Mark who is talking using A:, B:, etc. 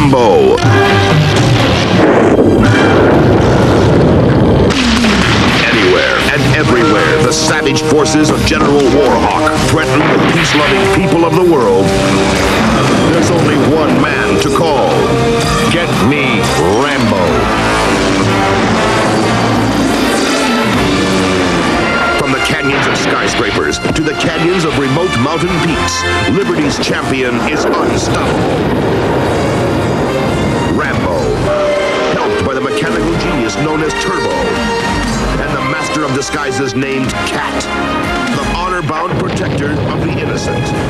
A: Rambo. Anywhere and everywhere, the savage forces of General Warhawk threaten the peace-loving people of the world. There's only one man to call. Get me Rambo. From the canyons of skyscrapers to the canyons of remote mountain peaks, Liberty's champion is unstoppable. Rambo, helped by the mechanical genius known as Turbo, and the master of disguises named Cat, the honor-bound protector of the innocent.